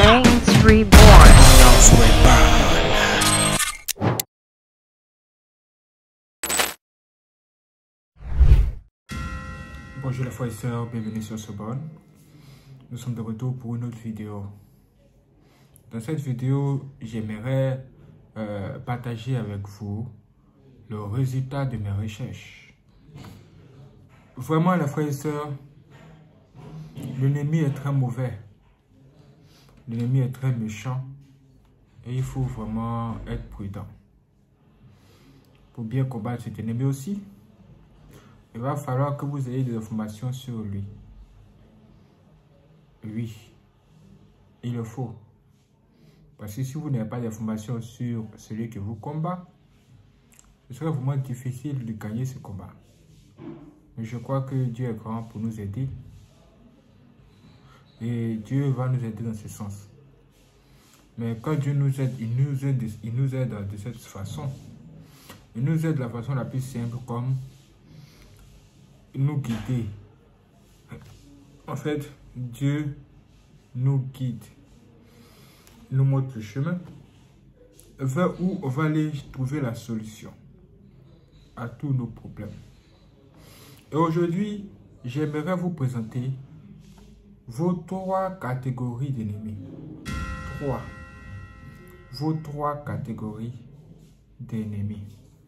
Saints Reborn. Bonjour les frères et sœurs, bienvenue sur ce bon. Nous sommes de retour pour une autre vidéo. Dans cette vidéo, j'aimerais partager avec vous le résultat de mes recherches. Vraiment les frères et sœurs, l'ennemi est très mauvais. L'ennemi est très méchant. Et il faut vraiment être prudent. Pour bien combattre cet ennemi aussi, il va falloir que vous ayez des informations sur lui. Oui, il le faut. Parce que si vous n'avez pas d'informations sur celui qui vous combat, ce serait vraiment difficile de gagner ce combat. Mais je crois que Dieu est grand pour nous aider. Et Dieu va nous aider dans ce sens. Mais quand Dieu nous aide, il nous aide de cette façon. Il nous aide de la façon la plus simple, comme nous guider. En fait, Dieu nous guide, nous montre le chemin vers où on va aller trouver la solution à tous nos problèmes. Et aujourd'hui, j'aimerais vous présenter vos 3 catégories d'ennemis. Vos 3 catégories d'ennemis.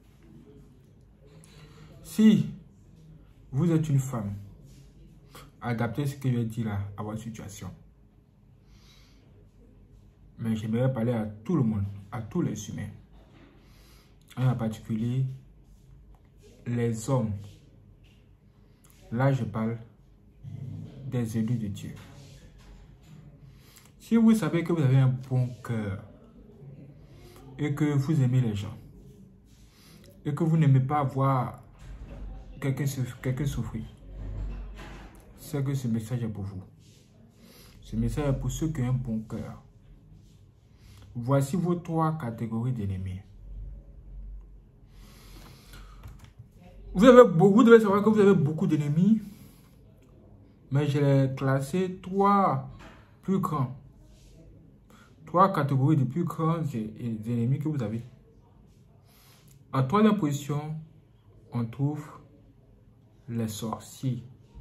Si vous êtes une femme, adaptez ce que je dis là à votre situation. Mais j'aimerais parler à tout le monde, à tous les humains. En particulier, les hommes. Là, je parle des élus de Dieu. Si vous savez que vous avez un bon cœur et que vous aimez les gens et que vous n'aimez pas voir quelqu'un souffrir, c'est que ce message est pour vous. Ce message est pour ceux qui ont un bon cœur. Voici vos 3 catégories d'ennemis. Vous devez savoir que vous avez beaucoup d'ennemis, mais je l'ai classé 3 plus grands. 3 catégories de plus grands ennemis que vous avez. En 3e position, on trouve les sorciers.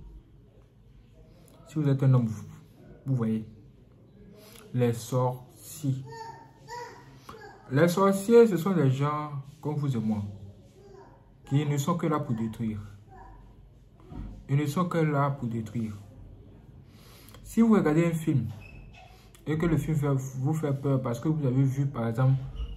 Si vous êtes un homme, vous voyez, les sorciers. Les sorciers, ce sont des gens comme vous et moi, qui ne sont que là pour détruire. Ils ne sont que là pour détruire. Si vous regardez un film et que le film vous fait peur parce que vous avez vu par exemple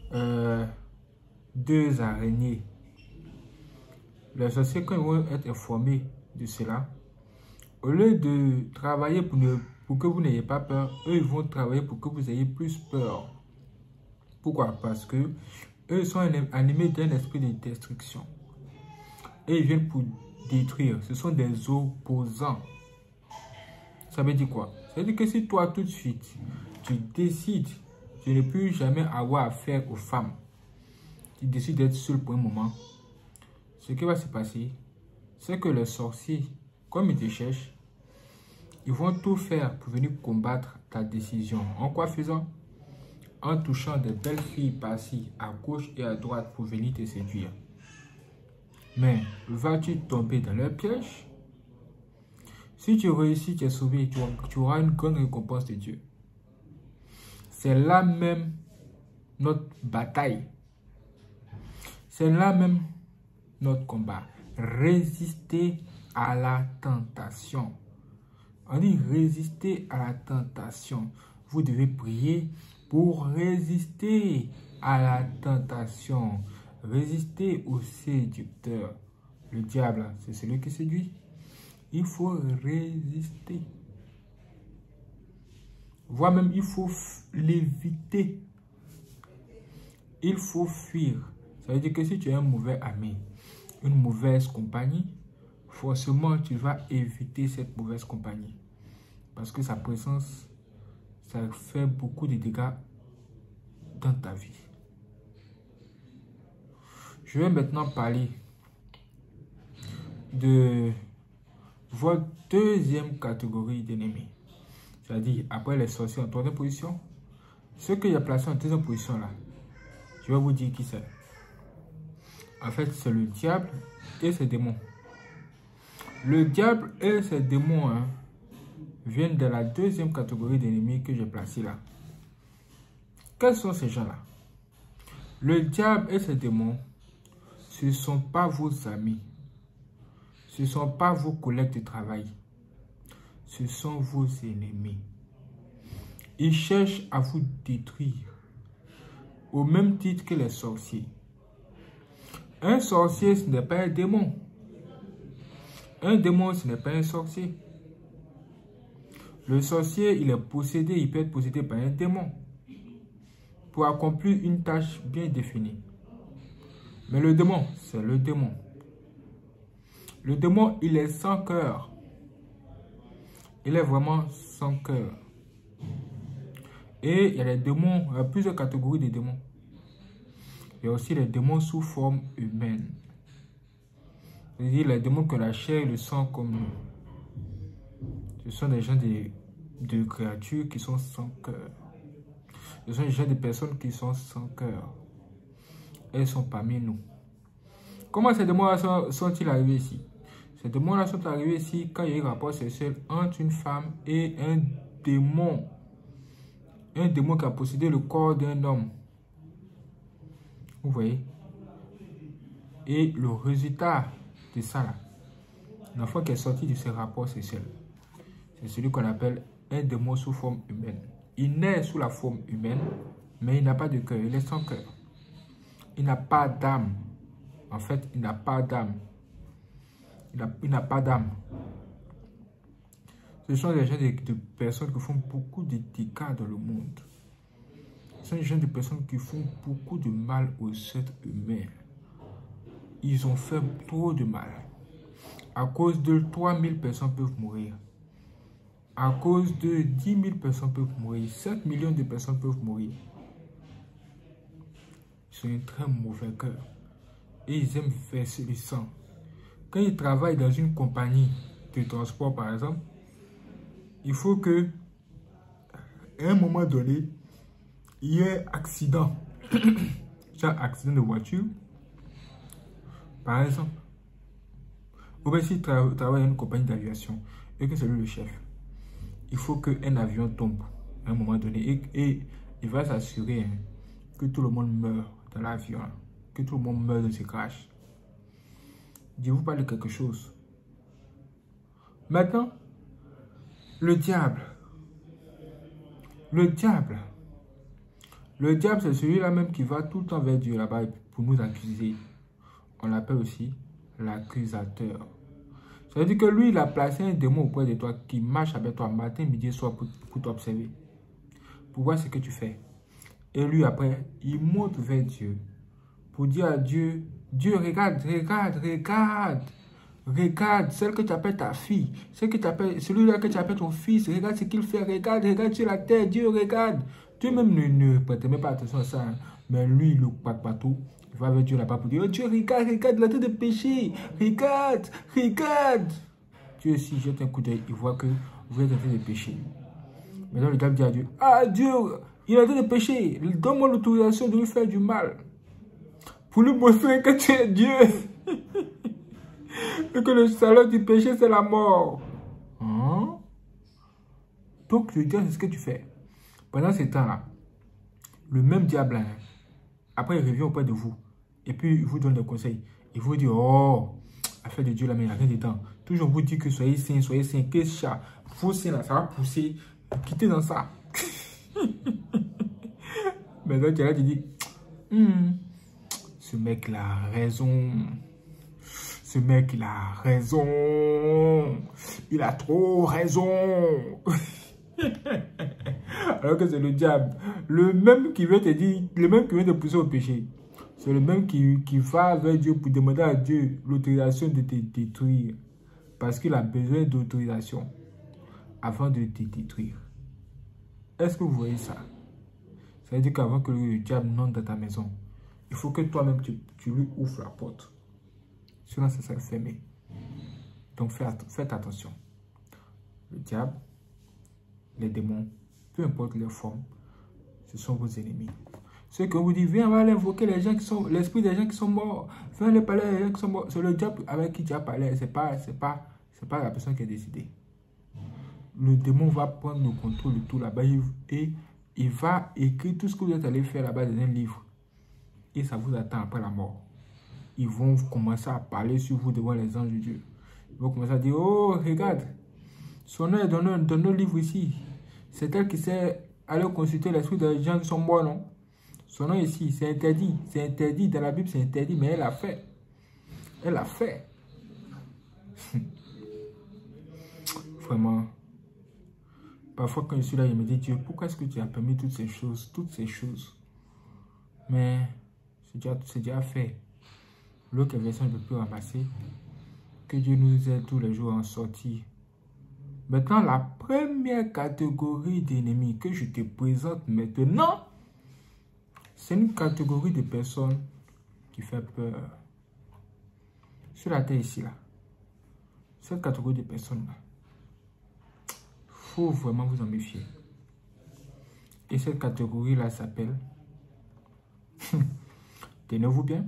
2 araignées, les sorciers, quand ils vont être informés de cela, au lieu de travailler pour que vous n'ayez pas peur, eux ils vont travailler pour que vous ayez plus peur. Pourquoi? Parce que eux sont animés d'un esprit de destruction. Et ils viennent pour détruire. Ce sont des opposants. Ça veut dire quoi? Ça veut dire que si toi tout de suite, tu décides de ne plus jamais avoir affaire aux femmes, tu décides d'être seul pour un moment, ce qui va se passer, c'est que les sorciers, comme ils te cherchent, ils vont tout faire pour venir combattre ta décision. En quoi faisant? En touchant des belles filles par-ci, à gauche et à droite pour venir te séduire. Mais vas-tu tomber dans leur piège? Si tu réussis, tu es sauvé, tu auras une grande récompense de Dieu. C'est là même notre bataille. C'est là même notre combat. Résister à la tentation. On dit résister à la tentation. Vous devez prier pour résister à la tentation. Résister au séducteur. Le diable, c'est celui qui séduit. Il faut résister. Voire même, il faut l'éviter. Il faut fuir. Ça veut dire que si tu es un mauvais ami, une mauvaise compagnie, forcément, tu vas éviter cette mauvaise compagnie. Parce que sa présence, ça fait beaucoup de dégâts dans ta vie. Je vais maintenant parler de votre 2e catégorie d'ennemis. c'est-à-dire après les sorciers en troisième position, ceux qu'il a placés en deuxième position là, je vais vous dire qui c'est. En fait, c'est le diable et ses démons. Le diable et ses démons viennent de la deuxième catégorie d'ennemis que j'ai placé là. Quels sont ces gens-là? Le diable et ses démons, ce ne sont pas vos amis. Ce ne sont pas vos collègues de travail. Ce sont vos ennemis. Ils cherchent à vous détruire au même titre que les sorciers. Un sorcier, ce n'est pas un démon. Un démon, ce n'est pas un sorcier. Le sorcier, il est possédé, il peut être possédé par un démon pour accomplir une tâche bien définie. Mais le démon, c'est le démon. Le démon, il est sans cœur. Il est vraiment sans cœur. Et il y a les démons, il y a plusieurs catégories de démons. Il y a aussi les démons sous forme humaine. C'est-à-dire les démons que la chair et le sang comme nous. Ce sont des gens de créatures qui sont sans cœur. Ce sont des gens de personnes qui sont sans cœur. Elles sont parmi nous. Comment ces démons-là sont-ils arrivés ici? Ces démons-là sont arrivés ici quand il y a eu un rapport sexuel entre une femme et un démon. Un démon qui a possédé le corps d'un homme. Vous voyez? Et le résultat de ça, là, l'enfant qui est sorti de ce rapport sexuel, c'est celui qu'on appelle un démon sous forme humaine. Il naît sous la forme humaine, mais il n'a pas de cœur, il est sans cœur. Il n'a pas d'âme. En fait, il n'a pas d'âme. Il n'a pas d'âme. Ce sont des gens de personnes qui font beaucoup de dégâts dans le monde. Ce sont des gens de personnes qui font beaucoup de mal aux êtres humains. Ils ont fait trop de mal. À cause de 3000 personnes peuvent mourir. À cause de 10 000 personnes peuvent mourir. 7 millions de personnes peuvent mourir. Ils ont un très mauvais cœur. Et ils aiment verser le sang. Quand ils travaillent dans une compagnie de transport, par exemple, il faut que, à un moment donné, il y ait accident. Genre accident de voiture, par exemple. Ou bien s'il travaille dans une compagnie d'aviation et que c'est lui le chef, il faut qu'un avion tombe à un moment donné et il va s'assurer que tout le monde meurt dans l'avion, que tout le monde meurt de ce crash. Je vous parle de quelque chose. Maintenant, le diable. Le diable, c'est celui-là même qui va tout le temps vers Dieu là-bas pour nous accuser. On l'appelle aussi l'accusateur. Ça veut dire que lui, il a placé un démon auprès de toi qui marche avec toi matin, midi et soir pour t'observer. Pour voir ce que tu fais. Et lui, après, il monte vers Dieu. Pour dire à Dieu, Dieu, regarde, celle que tu appelles ta fille. Celui-là que tu appelles ton fils. Regarde ce qu'il fait. Regarde sur la terre. Dieu, regarde. Dieu même ne prête même pas attention à ça. Hein. Mais lui, le patou, il va vers Dieu là-bas pour dire, oh Dieu, regarde, il est en train de pécher. Regarde. Dieu aussi jette un coup d'œil. Il voit que vous êtes en train de pécher. Maintenant, le diable dit à Dieu, ah Dieu, il est en train de pécher. Donne-moi l'autorisation de lui faire du mal. Pour lui montrer que tu es Dieu. Et que le salaire du péché, c'est la mort. Hein? Donc, le diable, c'est ce que tu fais. Pendant ce temps-là, le même diable, hein, après, il revient auprès de vous. Et puis, il vous donne des conseils. Il vous dit, oh, affaire de Dieu, là, mais il n'y a rien dedans. Toujours, vous dit que soyez saints. Que chat, vos seins, là, ça va pousser. Quittez dans ça. Mais là, tu dis, ce mec-là a raison. Ce mec, il a raison. Il a trop raison. Alors que c'est le diable. Le même qui veut te dire, le même qui veut te pousser au péché. C'est le même qui va vers Dieu pour demander à Dieu l'autorisation de te détruire. Parce qu'il a besoin d'autorisation avant de te détruire. Est-ce que vous voyez ça? Ça veut dire qu'avant que le diable n'entre dans ta maison, il faut que toi-même tu lui ouvres la porte. Sinon, ça sera fermé. Donc, faites attention. Le diable, les démons, peu importe leur forme, ce sont vos ennemis. Ceux qui vous disent, viens, on va aller invoquer les gens qui sont, l'esprit des gens qui sont morts, viens aller parler des gens qui sont morts. C'est le diable avec qui tu as parlé, c'est pas la personne qui a décidé. Le démon va prendre le contrôle de tout là-bas et il va écrire tout ce que vous êtes allé faire là-bas dans un livre. Et ça vous attend après la mort. Ils vont commencer à parler sur vous devant les anges de Dieu. Ils vont commencer à dire, oh, regarde, son nom est dans nos livres ici. C'est elle qui s'est allée consulter l'esprit des gens qui sont morts, non? Son nom ici, c'est interdit. C'est interdit. Dans la Bible, c'est interdit, mais elle a fait. Elle a fait. Vraiment. Parfois, quand je suis là, je me dis, Dieu, pourquoi est-ce que tu as permis toutes ces choses? Mais c'est déjà fait. L'autre version, je ne peux plus ramasser. Que Dieu nous aide tous les jours à en sortir. Maintenant, la première catégorie d'ennemis que je te présente maintenant, c'est une catégorie de personnes qui fait peur. Sur la terre ici, là. Cette catégorie de personnes-là, il faut vraiment vous en méfier. Et cette catégorie-là s'appelle, tenez-vous bien,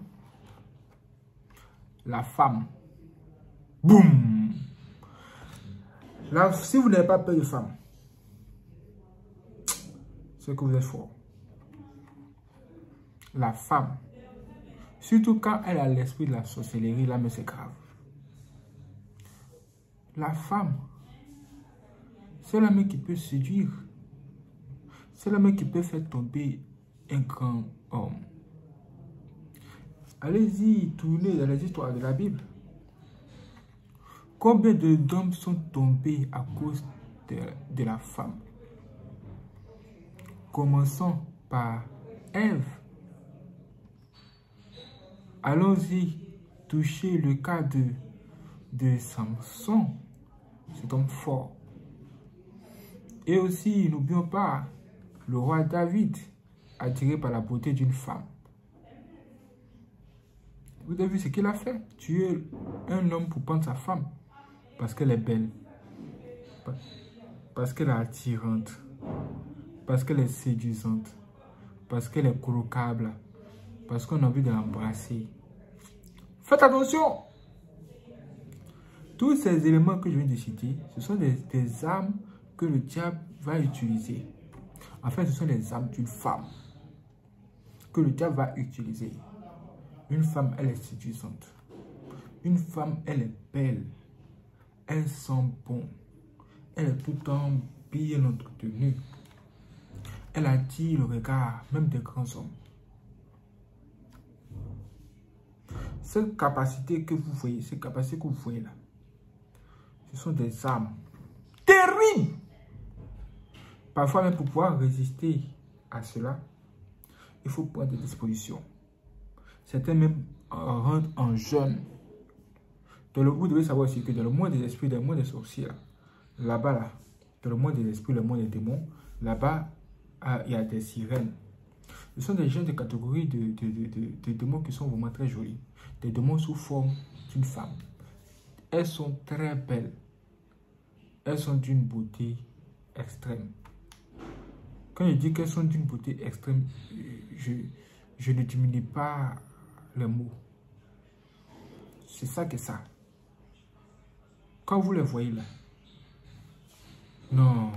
la femme. Boum! Là, si vous n'avez pas peur de femme, c'est que vous êtes fort. La femme, surtout quand elle a l'esprit de la sorcellerie, là, mais c'est grave. La femme, c'est la main qui peut séduire. C'est la main qui peut faire tomber un grand homme. Allez-y, tournez dans les histoires de la Bible. Combien d'hommes sont tombés à cause de la femme? Commençons par Ève. Allons-y toucher le cas de Samson, cet homme fort. Et aussi, n'oublions pas le roi David, attiré par la beauté d'une femme. Vous avez vu ce qu'il a fait? Tuer un homme pour prendre sa femme. Parce qu'elle est belle. Parce qu'elle est attirante. Parce qu'elle est séduisante. Parce qu'elle est croquable. Parce qu'on a envie de l'embrasser. Faites attention! Tous ces éléments que je viens de citer, ce sont des armes que le diable va utiliser. En fait, ce sont les armes d'une femme que le diable va utiliser. Une femme, elle est séduisante. Une femme, elle est belle. Elle sent bon. Elle est tout le temps bien entretenue. Elle attire le regard, même des grands hommes. Cette capacité que vous voyez, là, ce sont des armes terribles. Parfois, même pour pouvoir résister à cela, il faut prendre des dispositions. Certains même rentrent en jeûne. Vous devez savoir aussi que dans le monde des esprits, dans le monde des sorciers, là-bas, là, dans le monde des esprits, le monde des démons, là-bas, il y a des sirènes. Ce sont des gens de catégorie de démons qui sont vraiment très jolis. Des démons sous forme d'une femme. Elles sont très belles. Elles sont d'une beauté extrême. Quand je dis qu'elles sont d'une beauté extrême, je ne diminue pas les mots. C'est ça que ça. Quand vous les voyez là, non.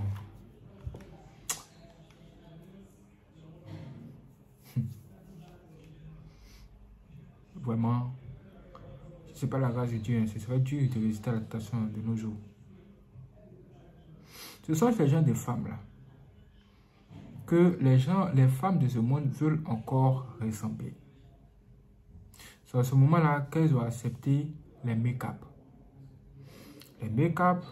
Vraiment, c'est pas la grâce de Dieu, ce serait dur de résister à la tentation de nos jours. Ce sont ces gens de femmes là que les femmes de ce monde veulent encore ressembler. C'est à ce moment-là qu'elles ont accepté les make-up. Les make-up,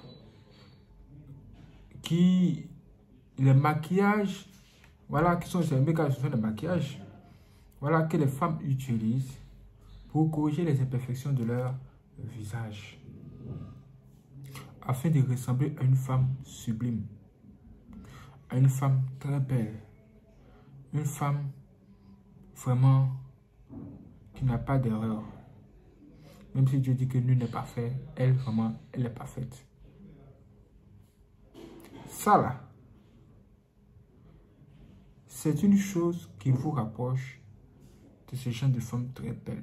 les maquillages, voilà, qui sont ces make-up, ce sont des maquillages, voilà, que les femmes utilisent pour corriger les imperfections de leur visage, afin de ressembler à une femme sublime, à une femme très belle, une femme vraiment qui n'a pas d'erreur. Même si Dieu dit que nul n'est parfait, elle, vraiment, elle est parfaite. Ça là, c'est une chose qui vous rapproche de ce genre de femmes très belles.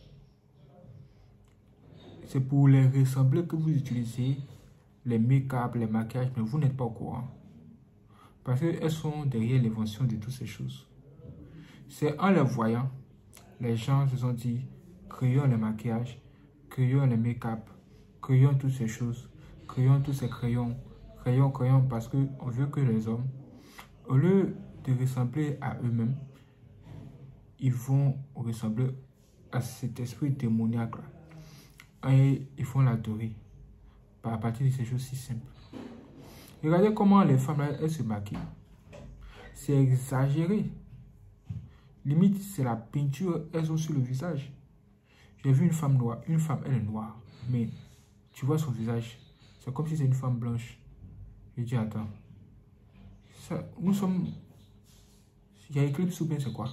C'est pour les ressembler que vous utilisez les make-up, les maquillages, mais vous n'êtes pas au courant. Parce qu'elles sont derrière l'invention de toutes ces choses. C'est en les voyant, les gens se sont dit, créons les maquillages, créons les make-up, créons toutes ces choses, créons tous ces crayons, créons, parce qu'on veut que les hommes, au lieu de ressembler à eux-mêmes, ils vont ressembler à cet esprit démoniaque-là. Et ils vont l'adorer à partir de ces choses si simples. Regardez comment les femmes, elles se maquillent. C'est exagéré. Limite, c'est la peinture, elles ont sur le visage. J'ai vu une femme noire. Une femme, elle est noire. Mais tu vois son visage. C'est comme si c'est une femme blanche. Je dis, attends. Ça, nous sommes... Il y a éclipse ou bien c'est quoi?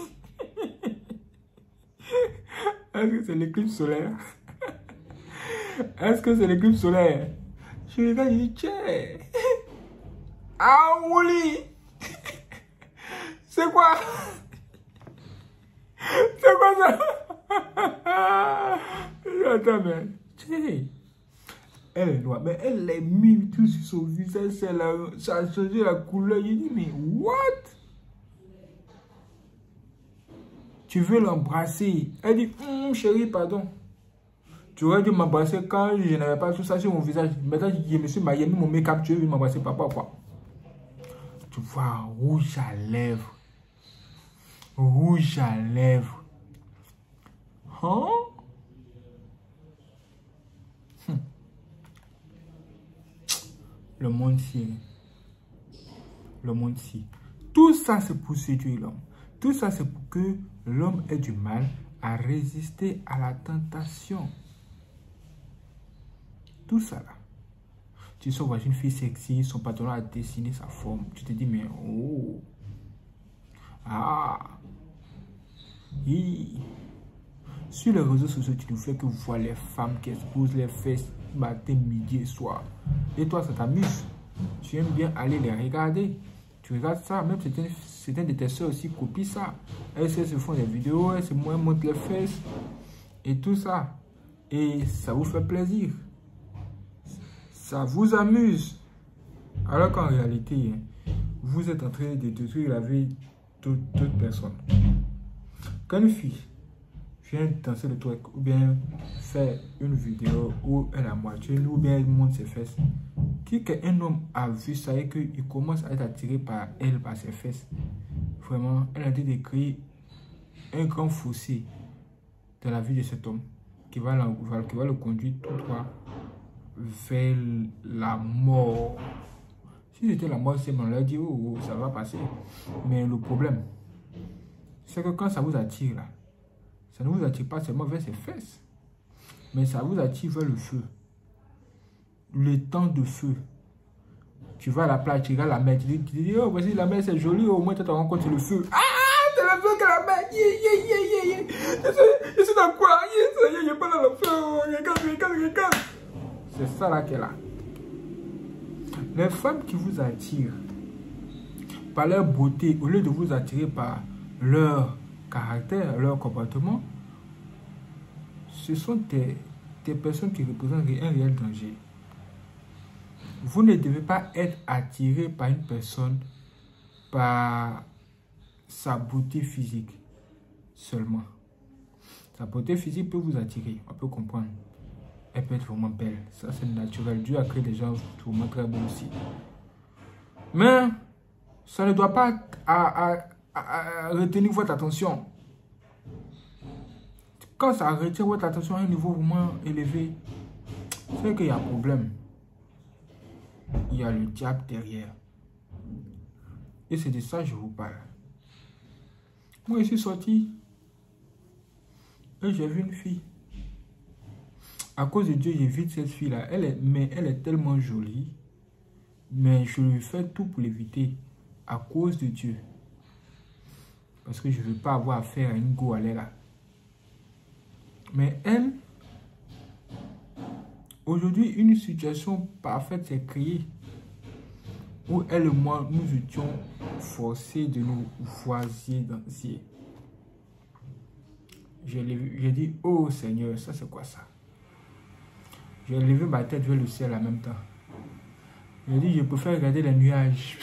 Est-ce que c'est l'éclipse solaire? Est-ce que c'est l'éclipse solaire? Je regarde, je dis, tiens. Ah, Wouli. C'est quoi? C'est quoi ça? Attends, mais... Tiens. Elle est noire, mais elle est mis tout sur son visage. Ça a changé la couleur. Je dis, mais what? Tu veux l'embrasser? Elle dit, chérie, pardon. Tu aurais dû m'embrasser quand je n'avais pas tout ça sur mon visage. Maintenant, je me suis marié, mis mon make-up, tu veux m'embrasser, papa, quoi? Tu vois, rouge à lèvres. Rouge à lèvres. Hein? Le monde ci. Le monde ci. Tout ça, c'est pour séduire l'homme. Tout ça, c'est pour que l'homme ait du mal à résister à la tentation. Tout ça là. Tu sors voir une fille sexy, son pantalon a dessiné sa forme. Tu te dis, mais oh. Ah. Hi. Sur les réseaux sociaux, tu ne fais que voir les femmes qui exposent les fesses matin, midi et soir. Et toi, ça t'amuse. Tu aimes bien aller les regarder. Tu regardes ça, même certains de tes soeurs aussi copient ça. Elles se font des vidéos, elles se montrent les fesses et tout ça. Et ça vous fait plaisir. Ça vous amuse. Alors qu'en réalité, vous êtes en train de détruire la vie de toute personne. Quand une fille vient danser le truc ou bien faire une vidéo où elle a moitié ou bien elle montre ses fesses, qu'un homme a vu ça et qu'il commence à être attiré par elle, par ses fesses, vraiment, elle a dit de créer un grand fossé dans la vie de cet homme qui va le conduire tout droit vers la mort. Si c'était la mort, c'est bon, on leur dit, oh, ça va passer. Mais le problème, c'est que quand ça vous attire là, ça ne vous attire pas seulement vers ses fesses, mais ça vous attire vers le feu. Le temps de feu. Tu vas à la plage, tu regardes la mer, tu dis, oh, voici la mer, c'est joli, au moins tu te rends compte, c'est le feu. Ah, c'est le feu que la mer, je suis dans quoi? Il n'y a pas dans le feu, regarde. C'est ça là qu'elle a. Les femmes qui vous attirent par leur beauté, au lieu de vous attirer par leur caractère, leur comportement, ce sont des personnes qui représentent un réel danger. Vous ne devez pas être attiré par une personne par sa beauté physique seulement. Sa beauté physique peut vous attirer, on peut comprendre. Elle peut être vraiment belle, ça c'est naturel. Dieu a créé des gens vraiment très beaux aussi. Mais ça ne doit pas retenir votre attention. Quand ça retient votre attention à un niveau vraiment élevé, c'est qu'il y a un problème. Il y a le diable derrière. Et c'est de ça que je vous parle. Moi, je suis sorti et j'ai vu une fille. À cause de Dieu, j'évite cette fille-là. Elle est tellement jolie. Mais je lui fais tout pour l'éviter. À cause de Dieu. Parce que je ne veux pas avoir affaire à une go à là. Mais elle, aujourd'hui, une situation parfaite s'est créée. où elle et moi, nous étions forcés de nous voisiner. J'ai dit, oh Seigneur, ça c'est quoi ça? J'ai levé ma tête vers le ciel en même temps. J'ai dit, je préfère regarder les nuages.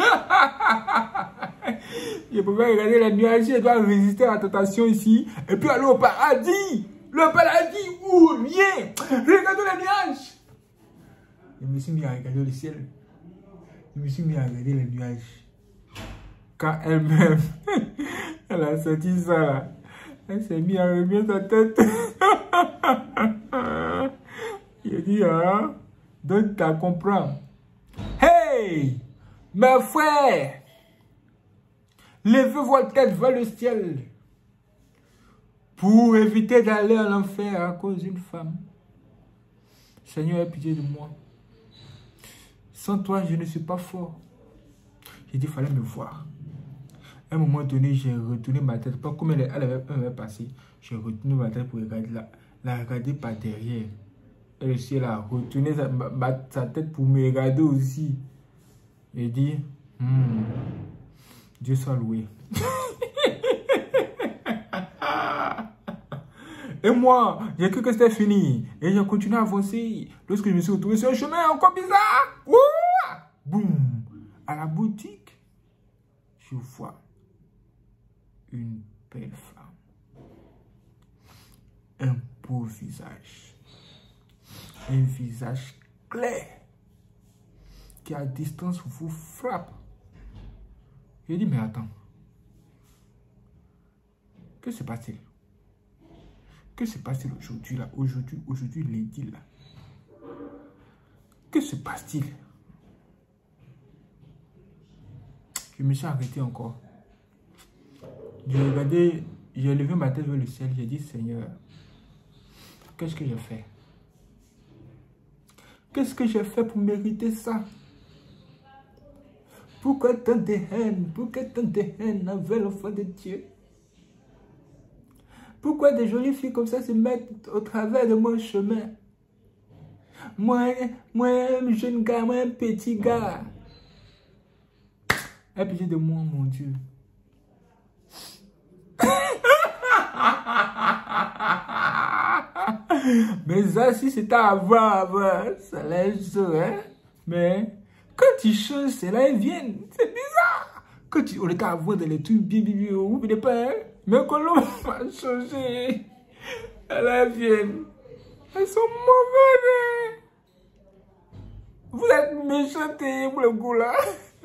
Je préfère regarder les nuages, je dois résister à la tentation ici. Et puis aller au paradis. Le paradis ou rien. Regardez les nuages. Je me suis mis à regarder le ciel. Je me suis mis à regarder les nuages. Quand elle-même, elle a senti ça là. Elle s'est mise à remuer sa tête. Il dit, ah, donc tu comprends. Hey, mes frères, levez votre tête vers le ciel pour éviter d'aller à l'enfer à cause d'une femme. Seigneur, aie pitié de moi. Sans toi, je ne suis pas fort. J'ai dit, il fallait me voir. À un moment donné, j'ai retourné ma tête. Pas comme elle avait passé. J'ai retourné ma tête pour regarder la regarder par derrière. Et le ciel a retourné sa tête pour me regarder aussi. J'ai dit, Dieu soit loué. Et moi, j'ai cru que c'était fini. Et j'ai continué à avancer. Lorsque je me suis retrouvé sur un chemin encore bizarre. Boum. À la boutique, je vois une belle femme. Un beau visage. Un visage clair. Qui à distance vous frappe. Je dis, mais attends. Que se passe-t-il? Que se passe-t-il aujourd'hui là? Aujourd'hui lundi là. Que se passe-t-il? Je me suis arrêté encore. J'ai regardé, j'ai levé ma tête vers le ciel. J'ai dit, Seigneur, qu'est-ce que j'ai fait? Qu'est-ce que j'ai fait pour mériter ça? Pourquoi tant de haine? Pourquoi tant de haine envers l'enfant de Dieu? Pourquoi des jolies filles comme ça se mettent au travers de mon chemin? Moi, un jeune gars, moi, un petit gars. Aie pitié de moi, mon Dieu. Mais ça, si c'était avant, ça laisse, hein? Mais quand tu changes, c'est là, ils viennent. C'est bizarre. Quand tu, on est à avoir des trucs bien, vous ne pas, hein? Mais quand l'on va changer, elles viennent. Elles sont mauvaises. Vous êtes méchantés, vous le goût là.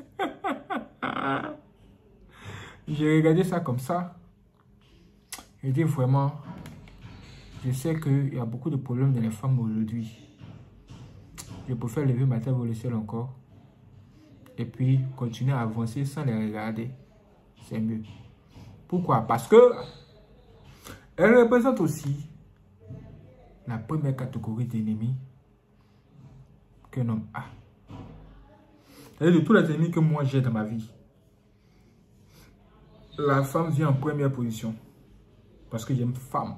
J'ai regardé ça comme ça. J'ai dit vraiment, je sais qu'il y a beaucoup de problèmes dans les femmes aujourd'hui. Je préfère lever ma tête vers le ciel encore. Et puis continuer à avancer sans les regarder. C'est mieux. Pourquoi? Parce que elle représente aussi la première catégorie d'ennemis qu'un homme a. C'est-à-dire de tous les ennemis que moi j'ai dans ma vie. La femme vient en première position. Parce que j'aime femme.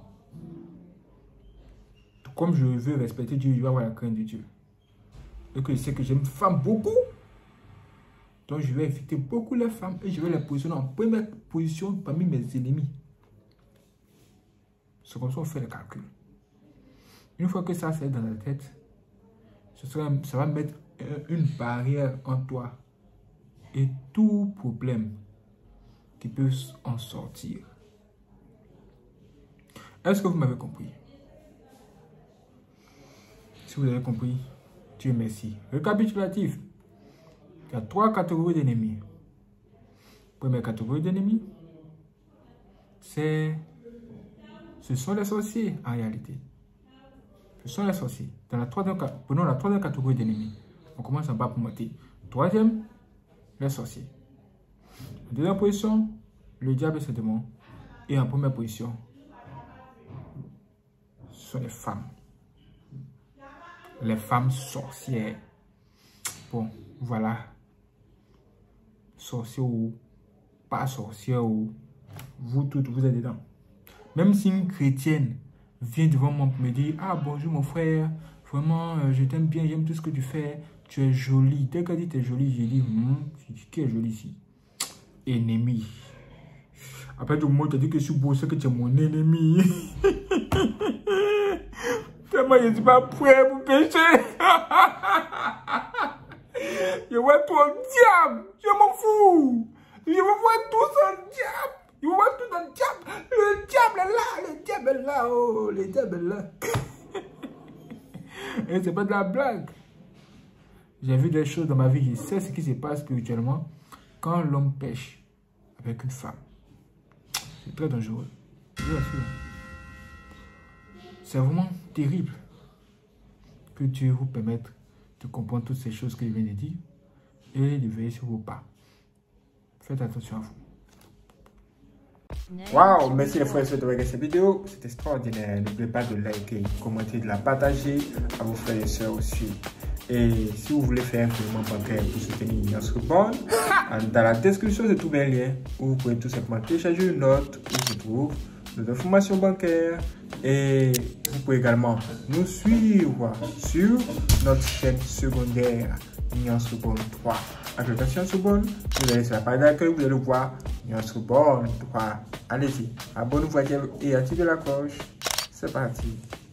Comme je veux respecter Dieu, je vais avoir la crainte de Dieu. Et que je sais que j'aime femme beaucoup. Donc je vais éviter beaucoup les femmes et je vais les positionner en première position parmi mes ennemis. C'est comme ça qu'on fait le calcul. Une fois que ça c'est dans la tête, ça va mettre une barrière en toi. Et tout problème qui peut en sortir. Est-ce que vous m'avez compris? Si vous avez compris, Dieu merci. Récapitulatif. Il y a 3 catégories d'ennemis. Première catégorie d'ennemis, ce sont les sorciers en réalité. Ce sont les sorciers. Prenons la 3e catégorie d'ennemis. On commence en bas pour monter. 3e, les sorciers. En 2e position, le diable et ses démons. Et en première position, ce sont les femmes. Les femmes sorcières. Bon, voilà. Sorcier ou pas sorcier ou vous toutes, vous êtes dedans. Même si une chrétienne vient devant moi pour me dire, ah bonjour mon frère, vraiment je t'aime bien, j'aime tout ce que tu fais, Tu es jolie. Dès qu'elle dit tu es jolie, j'ai dit, qui est jolie ici? Ennemi. Après tout le monde te dit que je suis beau, c'est que tu es mon ennemi. Tellement je ne suis pas prêt pour pécher. Je vois tout en diable. Je m'en fous. Je veux voir tout en diable. Je veux voir tout en diable. Le diable est là. Le diable est là. Oh, le diable est là. Et c'est pas de la blague. J'ai vu des choses dans ma vie. Je sais ce qui se passe spirituellement quand l'homme pêche avec une femme. C'est très dangereux. Je vous assure. C'est vraiment terrible que Dieu vous permette de comprendre toutes ces choses que je viens de dire et de veiller sur vos pas. Faites attention à vous. Waouh, merci les frères et sœurs de regarder cette vidéo. C'est extraordinaire. N'oubliez pas de liker, commenter, de la partager à vos frères et sœurs aussi. Et si vous voulez faire un paiement bancaire pour soutenir Ignace Reborn, dans la description, je trouve un lien où vous pouvez tout simplement télécharger une note où se trouve nos informations bancaires. Et vous pouvez également nous suivre sur notre chaîne secondaire Ignace Reborn 3. Application Reborn, vous allez sur la page d'accueil, vous allez voir Ignace Reborn 3. Allez-y, abonnez-vous et activez la cloche. C'est parti.